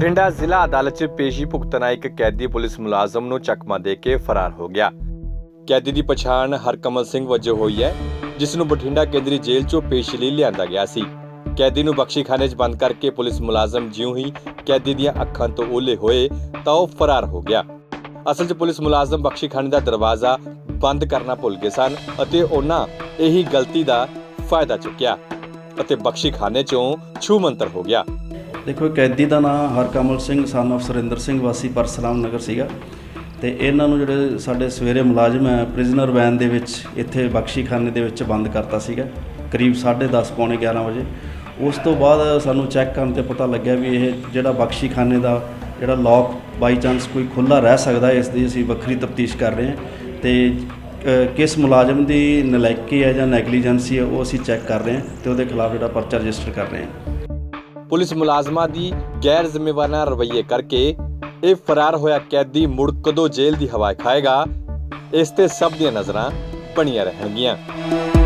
ਬਠਿੰਡਾ ਜ਼ਿਲ੍ਹਾ ਅਦਾਲਤ 'ਚ ਪੇਸ਼ੀ ਭੁਗਤਣ ਆਇਆ ਇੱਕ ਕੈਦੀ ਪੁਲਿਸ ਮੁਲਾਜ਼ਮ ਨੂੰ ਚਕਮਾ ਦੇ ਕੇ ਫਰਾਰ ਹੋ ਗਿਆ। ਕੈਦੀ ਦੀ ਪਛਾਣ ਹਰਕਮਲ ਸਿੰਘ ਵਜੋਂ ਹੋਈ ਹੈ, ਜਿਸ ਨੂੰ ਬਠਿੰਡਾ ਕੇਂਦਰੀ ਜੇਲ੍ਹ 'ਚੋਂ ਪੇਸ਼ੀ ਲਈ ਲਿਆਂਦਾ ਗਿਆ ਸੀ। ਕੈਦੀ ਨੂੰ ਬਖਸ਼ੀਖਾਨੇ 'ਚ ਬੰਦ ਕਰਕੇ ਪੁਲਿਸ ਮੁਲਾਜ਼ਮ ਜਿਉਂ ਹੀ ਕੈਦੀ ਦੀਆਂ ਅੱਖਾਂ ਤੋਂ ਓਹਲੇ ਹੋਏ ਤਾਂ ਉਹ ਫਰਾਰ ਹੋ ਗਿਆ। ਅਸਲ 'ਚ ਪੁਲਿਸ ਮੁਲਾਜ਼ਮ ਬਖਸ਼ੀਖਾਨੇ ਦਾ ਦਰਵਾਜ਼ਾ ਬੰਦ ਕਰਨਾ ਭੁੱਲ ਗਏ ਸਨ ਅਤੇ ਉਹਨਾਂ ਇਹੀ ਗਲਤੀ ਦਾ ਫਾਇਦਾ ਚੁੱਕਿਆ ਅਤੇ ਬਖਸ਼ੀਖਾਨੇ 'ਚੋਂ ਛੂ ਮੰਤਰ ਹੋ ਗਿਆ। देखो कैदी का नाम हरकमल सिंह सन ऑफ सुरिंदर सिंह वासी परसराम नगर सीगा ते इन्हां नूं जिहड़े साडे सवेरे मुलाजम है प्रिजनर वैन दे विच इत्थे बख्शीखाने दे विच बंद करता सीगा करीब 10:30 पौने 11 बजे। उस तो बाद सानूं चैक करन ते पता लग्या भी ये जिहड़ा बख्शीखाने दा जिहड़ा लॉक बाई चांस कोई खुला रह सकदा है, इस दी असीं वक्री तफ्तीश कर रहे हैं ते किस मुलाजम की नलायकी है या नैगलीजेंसी है वो असीं चैक कर रहे हैं तो उहदे खिलाफ जिहड़ा परचा रजिस्टर कर रहे हैं। पुलिस मुलाजमां दी गैर जिम्मेवाराना रवैये करके ये फरार होया कैदी मुड़ कदों जेल दी हवा खाएगा, इस ते सब दी नज़रां बणियां रहणगीਆਂ।